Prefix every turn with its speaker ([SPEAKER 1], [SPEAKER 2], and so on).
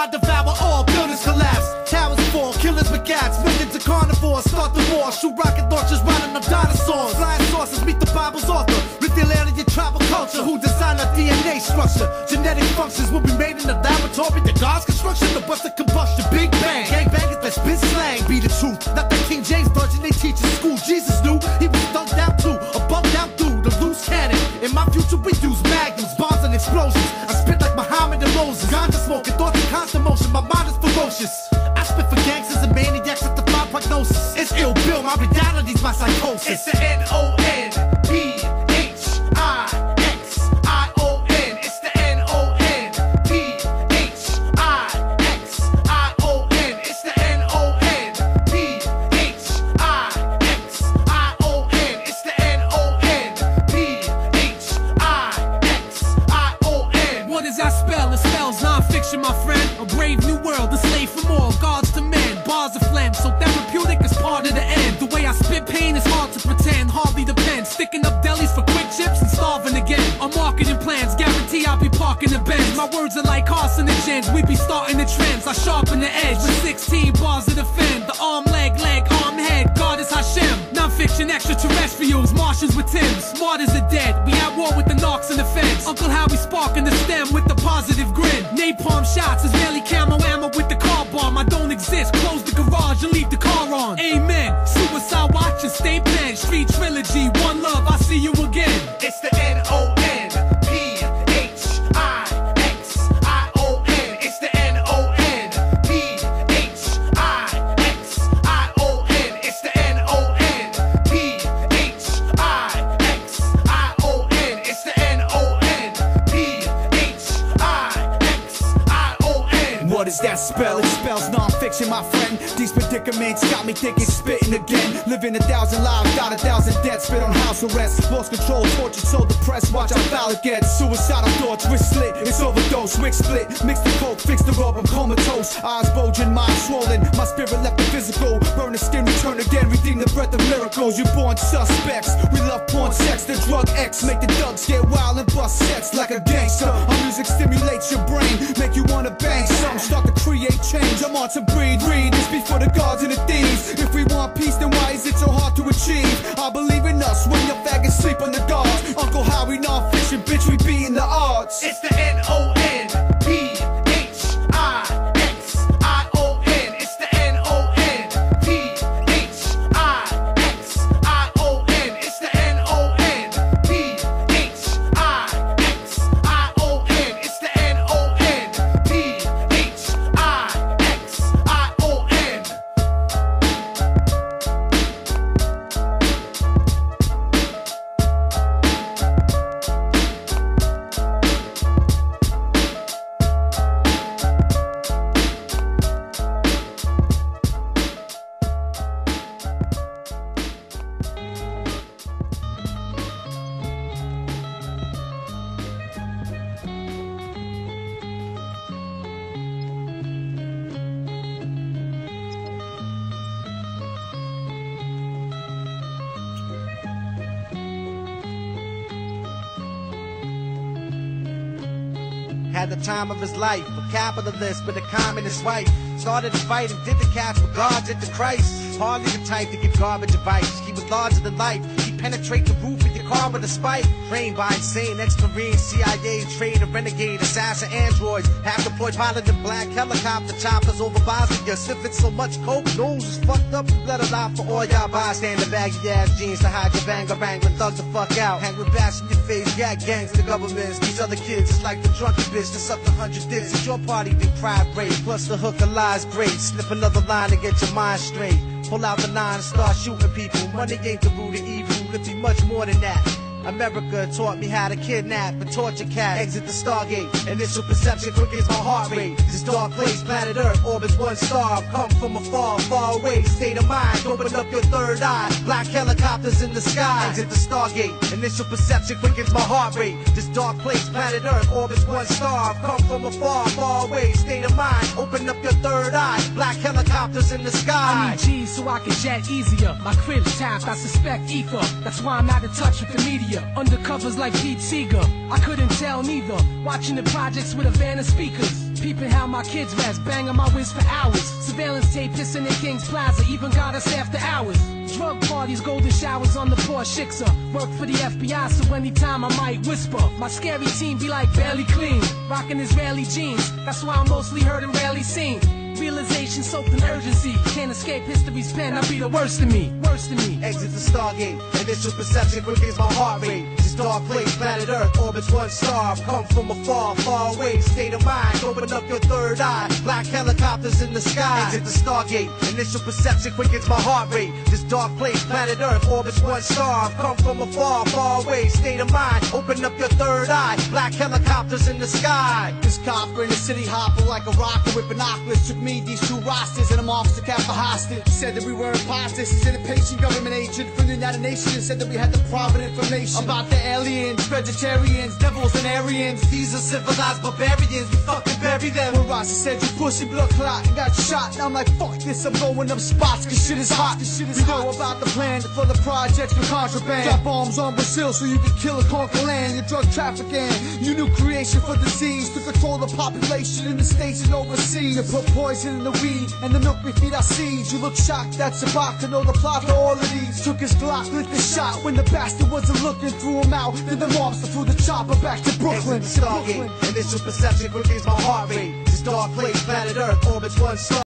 [SPEAKER 1] I devour all, buildings collapse, towers fall, killers with gats, millions of carnivores start the war, shoot rocket launchers riding on dinosaurs. Flying saucers meet the Bible's author, reveal alien tribal culture, who designed our DNA structure. Genetic functions will be made in the laboratory, the God's construction, the bust of combustion, Big Bang. Gangbangers that spit slang, be the truth. Not that King James version they teach in school. Jesus knew he was dunked down too, or bumped down through the loose cannon. In my future we use magnums, bombs and explosions. I spit like Muhammad and Moses. Ganja smoking, thoughts in constant motion, my mind is ferocious. I spit for gangsters and maniacs that defy prognosis. It's ill Bill, my reality's my psychosis. It's the N-O-N-P-H-I-X-I-O-N. It's the N-O-N-P-H-I-X-I-O-N. It's the N-O-N-P-H-I-X-I-O-N. It's the N-O-N-P-H-I-X-I-O-N.
[SPEAKER 2] What does that spell? It spells non-fiction, my friend. A brave new world, a slave for more, gods to men, bars of phlegm, so therapeutic is part of the end. The way I spit pain is hard to pretend, hardly depends. Sticking up delis for quick chips and starving again. Our marketing plans guarantee I'll be parking the Benz. My words are like carcinogens, we be starting the trends. I sharpen the edge with 16 bars to defend. The arm, leg, arm, head, God is Hashem. Non-fiction extraterrestrials, Martians with Timbs. Martyrs are dead, we at war with the narcs and the feds. Uncle Howie sparking the stem with the positive grin. Napalm shots is merely camo ammo with the car bomb. I don't exist, close the garage and leave the car on. Amen, suicide watch and stay pen. Street trilogy, one love, I see you again.
[SPEAKER 1] It's the N-O-N-P-H-I-X-I-O-N. It's the N-O-N-P-H-I-X-I-O-N. It's the N-O-N-P-H-I-X-I-O-N. It's the N-O-N-P-H-I-X-I-O-N.
[SPEAKER 3] What does that spell? It spells non-fiction, my friend. These predicaments got me thinking, spitting again. Living 1,000 lives, got 1,000 deaths. Spit on house arrest, lost control, tortured, so depressed. Watch how foul it gets. Suicidal thoughts, wrist slit, it's overdose. Wick split, mix the coke, fix the rub, I'm comatose. Eyes bulging, mind swollen, my spirit left the physical. Burn the skin, return again, redeem the breath of miracles. You born suspects, we love porn, sex, the drug X. Make the thugs get wild and bust sets like a gangster. Our music stimulates your brain, make you wanna bang some. Start to create change, I'm on to breed. Read this before the gods and the thieves. If we want peace, then why is it so hard to achieve? I believe in us when your faggots sleep on the guards. Uncle Howie, non-fiction, bitch, we beating the odds.
[SPEAKER 1] It's the N-O-N-P-H-I-X-I-O-N. It's the N-O-N-P-H-I-X-I-O-N. It's the N-O-N-P-H-I-X-I-O-N. It's the N-O-N-P-H-I-X-I-O-N.
[SPEAKER 4] Had the time of his life, a capitalist with a communist wife. Started a fight and did the catch with guards at the Christ. Hardly the type to give garbage advice. He was larger than life. He penetrate the roof of your car with a spike. Trained by insane ex-Marine, CIA, trade, a renegade, assassin androids. Half deployed pilot in black helicopter choppers over Bosnia. Sniffing so much coke, nose is fucked up. Let it out for all y'all bystander. Baggy ass jeans to hide your bangarang when thugs the fuck out. Hang with bats in your face, yak gangs, the governments. These other kids, it's like the drunken bitch that sucked 100 dicks. It's your party, big pride break. Plus the hook of lies great. Snip another line to get your mind straight. Pull out the 9 and start shooting people. Money ain't the root of evil, it be much more than that. America taught me how to kidnap and torture cats. Exit the Stargate. Initial perception quick as my heart rate. This dark place, planet Earth, orbits one star. Come from afar, far away. State of mind, open up your third eye. Black helicopters in the sky. Exit the Stargate. Initial perception quick as my heart rate. This dark place, planet Earth, orbits one star. Come from afar, far away. State of mind, open up your third eye. Black helicopters in the sky.
[SPEAKER 2] I need G's so I can jet easier. My crib's tapped, I suspect ether. That's why I'm not in touch with the media. familiar, undercovers like Pete Seeger. I couldn't tell neither, watching the projects with a van of speakers. Peeping how my kids rest, banging my whiz for hours. Surveillance tape hissing in King's Plaza, even got us after hours. Drug parties, golden showers on the poor Shixer. Work for the FBI, so anytime I might whisper. My scary team be like barely clean, rocking Israeli jeans. That's why I'm mostly heard and rarely seen. Realization soaked in urgency, can't escape history's pen. I be the worst of me, worst of me.
[SPEAKER 4] Exit the Stargate, initial perception quick as my heart rate. This dark place, planet Earth, orbits one star. Come from afar, far away, state of mind. Open up your third eye, black helicopters in the sky. Exit the Stargate, initial perception quick as my heart rate. This dark place, planet Earth, orbits one star. Come from afar, far away, state of mind. Open up your third eye, black helicopters in the sky.
[SPEAKER 3] This copper in the city hopper like a rocket with binoculars. Took me these two rosters and I'm officer kept for hostage. Said that we were imposters. He said a patient government agent from the United Nations said that we had the private information about the aliens, vegetarians, devils and Aryans.
[SPEAKER 4] These are civilized barbarians, we fucking bury them.
[SPEAKER 3] When Rossi said you pussy blood clot and got shot, now I'm like fuck this, I'm going up spots cause shit is hot. We know about the plan for the projects for contraband. Drop bombs on Brazil so you can kill and conquer land. Your drug trafficking, your new creation for disease to control the population in the states and overseas. To put poison in the weed and the milk we feed our seeds. You look shocked, that's about to know the plot for all of these. Took his Glock, lit the shot when the bastard wasn't looking, threw him out. Then the mobster threw the chopper back to Brooklyn.
[SPEAKER 4] Exit the Stargate, initial perception quick as my heart rate. This dark place, planet Earth, orbits one star.